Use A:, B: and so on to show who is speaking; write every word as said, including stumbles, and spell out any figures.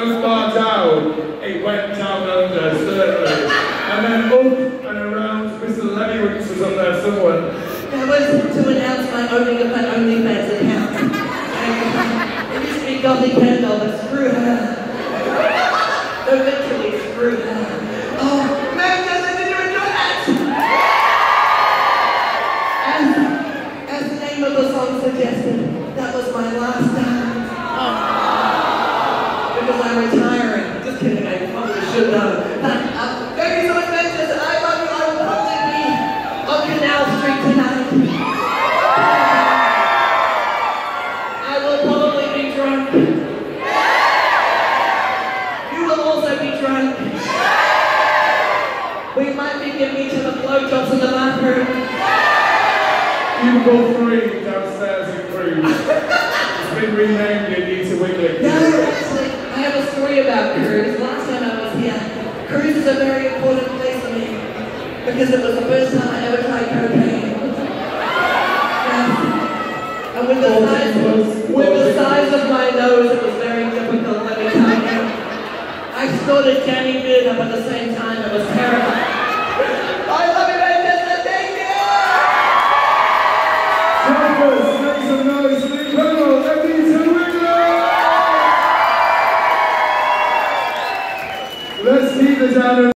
A: so far down, it went down under, certainly. And then up and around, Mister Lemmywicks was up there somewhere.
B: That was to announce my owning of my OnlyFans account. And it used to be Gothic Candle, but screw her. No, literally, screw her. Oh, man, Justin, did you enjoy that? As, as the name of the song suggested, that was my last dance. Oh. Because I'm retiring. Just kidding, I probably should know. But, uh, thank you so much, man, Justin. I love you. I will probably be on Canal Street tonight. I will probably be drunk. You will also be drunk. We might be giving each other blowjobs in the bathroom.
A: Cubicle three downstairs in Cruz. It's been renamed Anita Wiggling.
B: No, actually, I have a story about Cruz. Last time I was here, Cruz is a very important place for me because it was the first time I ever tried cocaine. Yes. And with the, size, with the size of my nose, it was very difficult, let me tell you. I snorted candy beer up at the same time. It was terrible. I love you, Manchester. Thank you!
A: Drivers, make some noise for the incredible Anita Wiggling! Let's keep the down.